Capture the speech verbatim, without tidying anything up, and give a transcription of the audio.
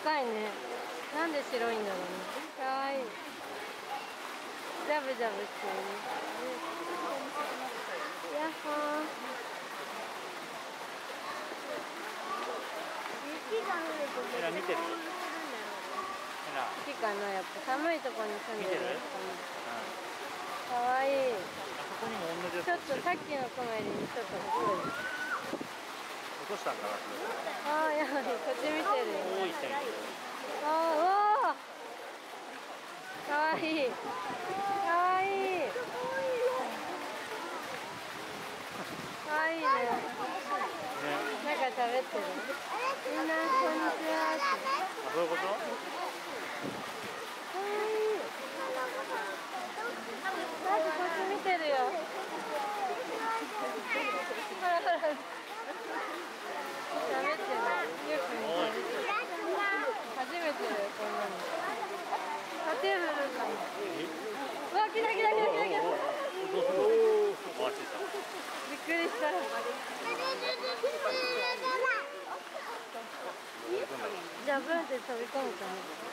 赤いね。なんで白いんだろうね。かわいい。ジャブジャブしてる。やっほー。雪が降るとほら見てる。ほら。 雪かな、やっぱ寒いところに住んでる。 見てる？ かわいい。 あそこにも同じやつ。 ちょっとさっきの子よりちょっと細い。 落としたんかな。 ああ、やばい、こっち見てる。 多い人。 ああ、おお。かわいい。かわいい。かわいいね。なんか喋ってる。みんなこんにちは。 あ、そういうこと？ かわいい。なんかこっち見てるよ。ほらほら。喋ってる。よく見てる。初めてだよ、こんなの。あ、テーブルかな。うわ、来た来た来た来た来た。びっくりした。じゃあブンって飛び込むかな。